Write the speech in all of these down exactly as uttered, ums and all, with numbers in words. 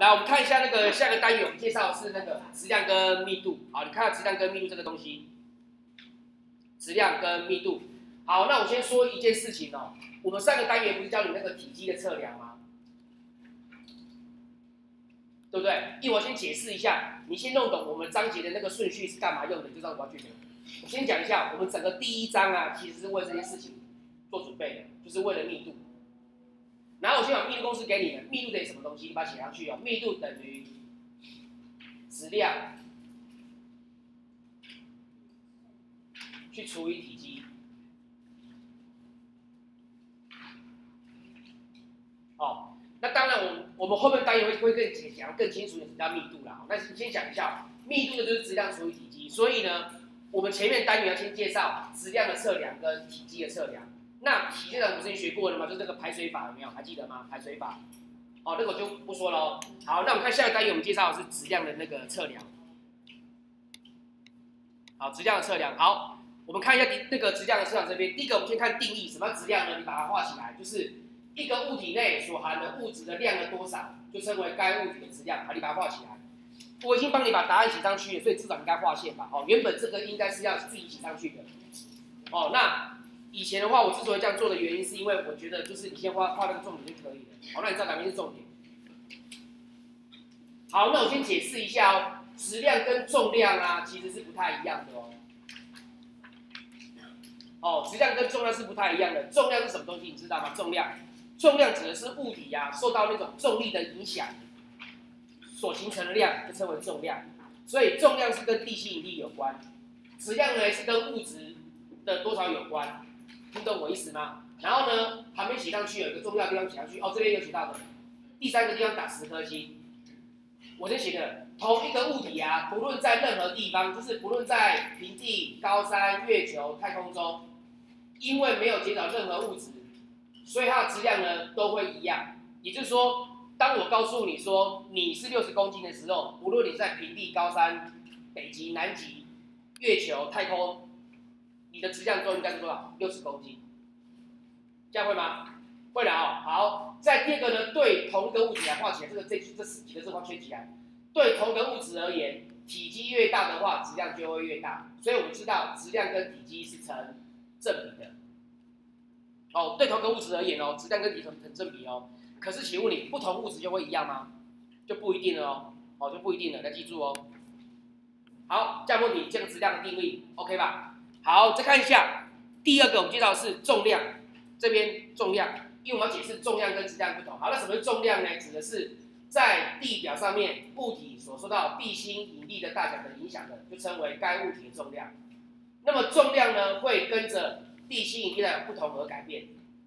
来我们看一下那个下个单元，我们介绍的是那个质量跟密度。好，你看到质量跟密度这个东西，质量跟密度。好，那我先说一件事情哦，我们上个单元不是教你那个体积的测量吗？对不对？一我先解释一下，你先弄懂我们章节的那个顺序是干嘛用的，就知道我要去学。我先讲一下，我们整个第一章啊，其实是为这件事情做准备的，就是为了密度。然后我先把密度公式给你们，密度等于什么东西？你把它写上去哦。密度等于质量去除以体积。哦，那当然我们我们后面单元会会更讲更清楚的什么叫密度啦。但是先讲一下，密度的就是质量除以体积。所以呢，我们前面单元要先介绍质量的测量跟体积的测量。那体积量不是已经学过了吗？就是这个排水法有没有？还记得吗？排水法。哦，那个我就不说了哦。好，那我们看下个单元，我们介绍的是质量的那个测量。好，质量的测量。好，我们看一下那个质量的测量这边。第一个，我们先看定义，什么质量呢？你把它画起来，就是一个物体内所含的物质的量的多少，就称为该物体的质量。好，你把它画起来。我已经帮你把答案写上去了，所以至少应该划线吧。哦，原本这个应该是要自己写上去的。哦，那以前的话，我之所以这样做的原因，是因为我觉得就是你先画画那个重点就可以了。好，那你知道哪边是重点？好，那我先解释一下哦，质量跟重量啊其实是不太一样的哦。哦，质量跟重量是不太一样的。重量是什么东西？你知道吗？重量，重量指的是物体呀、啊、受到那种重力的影响所形成的量，就称为重量。所以重量是跟地心引力有关，质量呢是跟物质的多少有关。听懂我意思吗？然后呢，旁边写上去有一个重要的地方写上去，哦，这边有写到的。第三个地方打十颗星。我先写的，同一个物体啊，不论在任何地方，就是不论在平地、高山、月球、太空中，因为没有减少任何物质，所以它的质量呢都会一样。也就是说，当我告诉你说你是六十公斤的时候，不论你在平地、高山、北极、南极、月球、太空，你的质量都应该是多少？六十公斤，这样会吗？会的哦。好，在第二个呢，对同一个物体来画起来，这个这这几个字画圈起来。对同一个物质而言，体积越大的话，质量就会越大。所以我们知道质量跟体积是成正比的。哦，对同一个物质而言哦，质量跟体积成正比哦。可是请问你，不同物质就会一样吗？就不一定了哦。哦，就不一定了，要记住哦。好，这样问题，这个质量的定义 ，OK 吧？好，再看一下第二个，我们介绍的是重量，这边重量，因为我们要解释重量跟质量不同。好，那什么是重量呢？指的是在地表上面物体所受到地心引力的大小的影响的，就称为该物体的重量。那么重量呢，会跟着地心引力的不同而改变。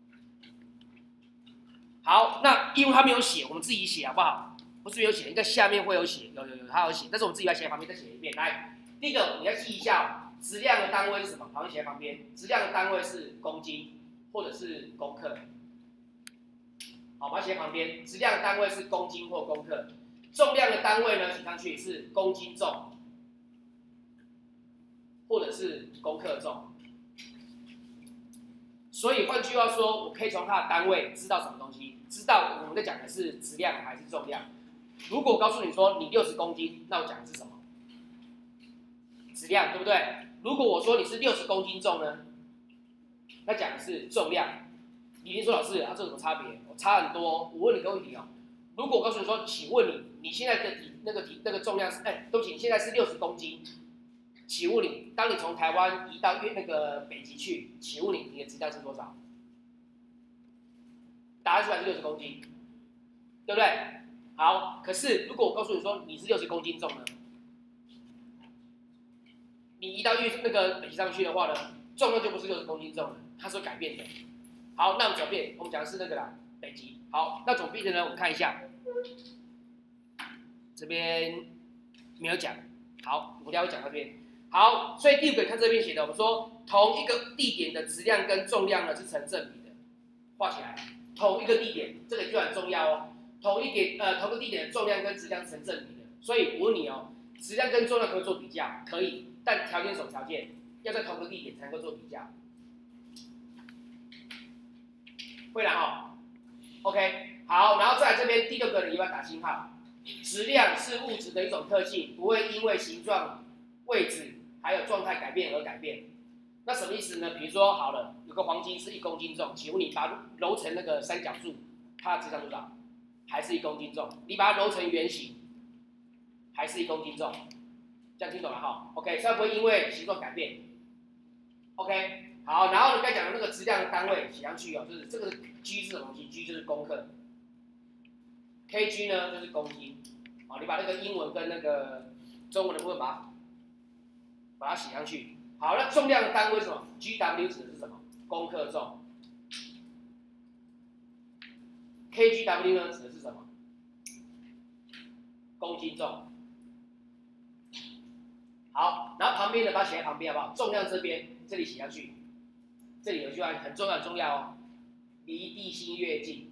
好，那因为它没有写，我们自己写好不好？不是没有写，应该下面会有写，有有有，它有写，但是我们自己要写在旁边再写一遍。来，第一个你要记一下，质量的单位是什么？旁边写在旁边，质量的单位是公斤或者是公克。好，把它写在旁边，质量的单位是公斤或公克。重量的单位呢，写上去是公斤重或者是公克重。所以换句话说，我可以从它的单位知道什么东西，知道我们在讲的是质量还是重量。如果我告诉你说你六十公斤，那我讲的是什么？质量，对不对？如果我说你是六十公斤重呢，那讲的是重量。你一定说老师啊，这有什么差别？我差很多。我问你个问题哦，如果我告诉你说，请问你你现在的体那个体那个重量是，哎，对不起，你现在是六十公斤，请问你，当你从台湾移到越那个北极去，请问你你的质量是多少？答案出来是六十公斤，对不对？好，可是如果我告诉你说你是六十公斤重呢，你移到越那个北极上去的话呢，重量就不是六十公斤重了，它是会改变的。好，那我们转变，我们讲的是那个啦，北极。好，那怎么变的呢？我们看一下，这边没有讲。好，我等下会讲这边。好，所以第五个看这边写的，我们说同一个地点的质量跟重量呢是成正比的，画起来。同一个地点，这个就很重要哦。同一点呃，同一个地点的重量跟质量成正比的。所以我问你哦，质量跟重量可以做比较，可以，但条件是什么条件？要在同个地点才能够做比较。会啦哦 ，OK， 好，然后再来这边第六个你要打星号， 质量是物质的一种特性，不会因为形状、位置还有状态改变而改变。那什么意思呢？比如说，好了，有个黄金是一公斤重，请问你把它揉成那个三角柱，它的质量多少？还是一公斤重？你把它揉成圆形，还是一公斤重？这样听懂了哈 ？OK， 所以不会因为形状改变。OK， 好，然后你刚才讲的那个质量的单位写上去哦，就是这个 G 是什么东西 ？G 就是公克 ，kg 呢就是公斤。好，你把那个英文跟那个中文的部分把它把它写上去。好，那重量的单位是什么 ？G W 指的是什么？公克重。K G W 呢指的是什么？公斤重。好，然后旁边的把它写在旁边好不好？重量这边这里写上去，这里有句话很重要很重要哦，离地心越近，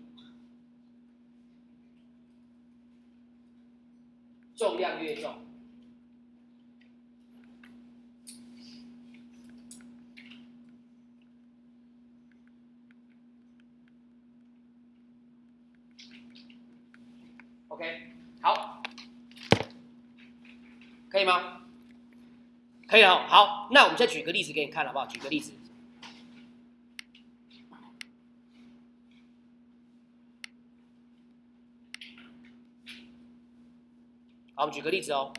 重量越重。OK， 好，可以吗？可以哦。好，那我们再举个例子给你看，好不好？举个例子。好，我们举个例子哦。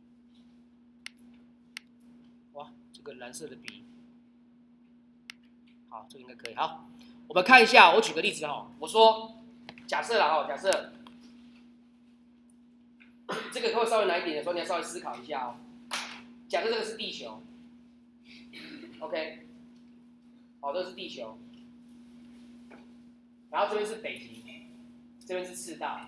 哇，这个蓝色的笔，好，这个应该可以。好，我们看一下，我举个例子哦。我说，假设啦哦，假设。这个会稍微难一点的时候，你要稍微思考一下哦。假设这个是地球 ，OK， 好，这是地球，然后这边是北极，这边是赤道。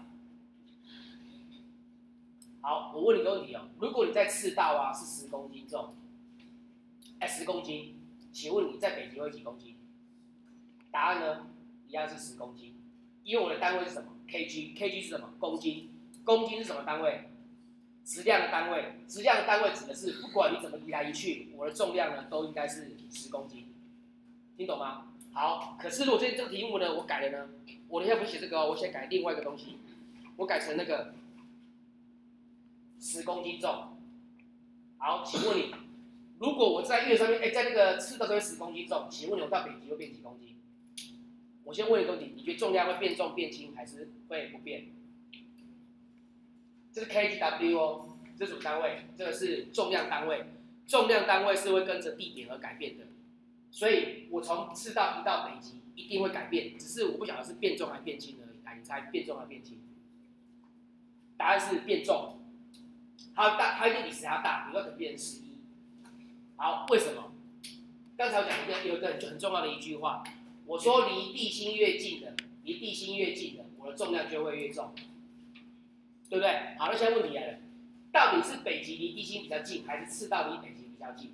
好，我问你个问题哦，如果你在赤道啊是十公斤重，哎，十公斤，请问你在北极会几公斤？答案呢，一样是十公斤，因为我的单位是什么 ？kg，kg 是什么？公斤，公斤是什么单位？质量的单位，质量的单位指的是不管你怎么移来移去，我的重量呢都应该是十公斤，听懂吗？好，可是如果这这个题目呢，我改了呢，我等一下不写这个哦，我先改另外一个东西，我改成那个十公斤重。好，请问你，如果我在月上面，哎，在那个赤道这边十公斤重，请问你我到北极会变几公斤？我先问你个问题，你觉得重量会变重变轻，还是会不变？这是 K G W 哦，这是什么单位？这个是重量单位，重量单位是会跟着地点而改变的，所以我从赤道移到北极一定会改变，只是我不晓得是变重还是变轻而已。来，你猜变重还是变轻？答案是变重，它大，它一定比十还要大，有可能变成十一。好，为什么？刚才我讲一个有一个很很重要的一句话，我说离地心越近的，离地心越近的，我的重量就会越重。对不对？好，那现在问题来了，到底是北极离地心比较近，还是赤道离北极比较近？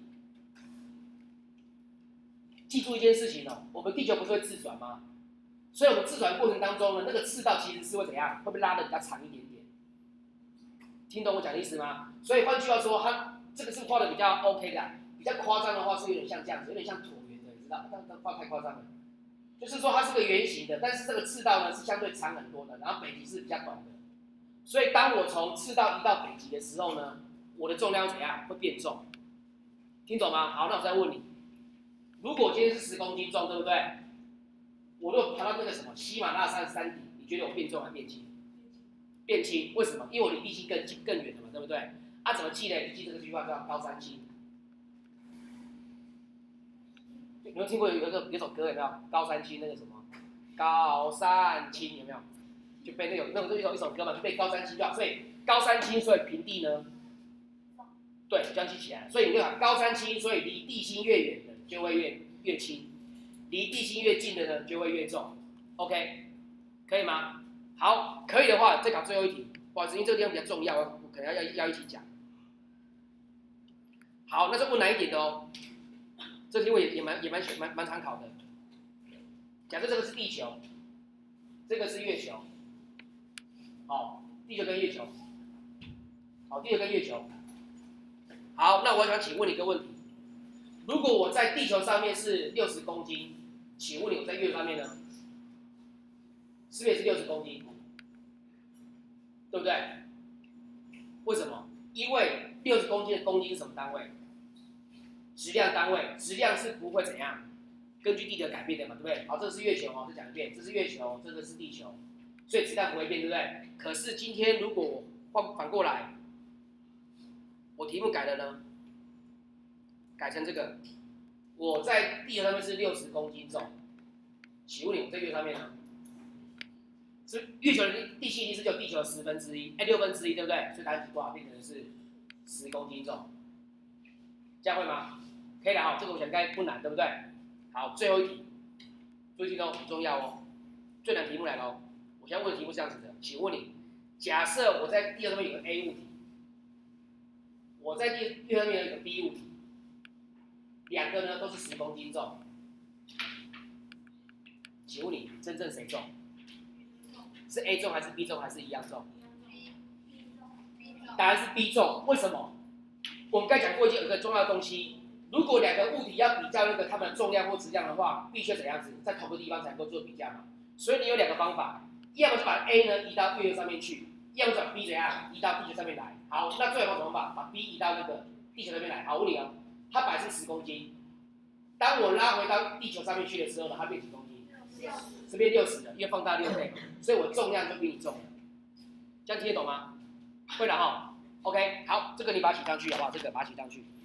记住一件事情哦，我们地球不是会自转吗？所以我们自转过程当中呢，那个赤道其实是会怎样？会被拉的比较长一点点。听懂我讲的意思吗？所以换句话说，它这个是画的比较 OK 的，比较夸张的话是有点像这样子，有点像椭圆的，你知道？但但画太夸张了，就是说它是个圆形的，但是这个赤道呢是相对长很多的，然后北极是比较短的。所以当我从赤道移到北极的时候呢，我的重量怎样？会变重，听懂吗？好，那我再问你，如果今天是十公斤重，对不对？我如果爬到那个什么喜马拉雅山山顶，你觉得我变重还是变轻？变轻，为什么？因为我离地心更更远了嘛，对不对？啊，怎么记呢？你记这个句话叫高山青。有没有听过有一个有首歌有没有？高山青那个什么？高山青有没有？就背那个那个一首一首歌嘛，就背高山青就好。所以高山青，所以平地呢，对，这样记起来。所以你就想高山青，所以离地心越远的就会越越轻，离地心越近的呢就会越重。OK， 可以吗？好，可以的话再考最后一题。不好意思，因为这个地方比较重要，我可能要要要一起讲。好，那是问难一点的哦。这个题目也也蛮也蛮蛮蛮常考的。假设这个是地球，这个是月球。好，地球跟月球，好，地球跟月球，好，那我想请问你一个问题：如果我在地球上面是六十公斤，请问你我在月球上面呢？是不是也是六十公斤？对不对？ 为什么？因为六十公斤的公斤是什么单位？质量单位，质量是不会怎样，根据地球改变的嘛，对不对？好，这个是月球哦，再讲一遍，这是月球，这个是地球，所以质量不会变，对不对？可是今天如果换反过来，我题目改了呢，改成这个，我在地球上面是六十公斤重，请问你，我在月球上面呢？是月球的地心引力是只有地球的十分之一，哎，六分之一，对不对？所以答案是多少？变成是十公斤重，这样会吗？可以的哈，这个我想应该不难，对不对？好，最后一题，注意听哦，很重要哦。最难题目来了哦。我现在问的题目是这样子的，请问你，假设我在地球上面有个 A 物体，我在地月球上面有一个 B 物体，两个呢都是十公斤重，请问你真正谁重？是 A 重还是 B 重还是一样重？答案是 B 重，为什么？我们刚才讲过一件有一个重要的东西。如果两个物体要比较那个它们的重量或质量的话，必须怎样子，在同个地方才能够做比较嘛。所以你有两个方法，要么就把 A 呢移到月球上面去，要么就把 B 怎样移到地球上面来。好，那最好怎么办？把 B 移到那个地球上面来。好，我问你哦，它本来是十公斤，当我拉回到地球上面去的时候呢，它变几公斤？这边六十的，因为放大六倍，所以我重量就比你重了。这样听得懂吗？会了哈。OK， 好，这个你把它写上去好不好？这个把它写上去。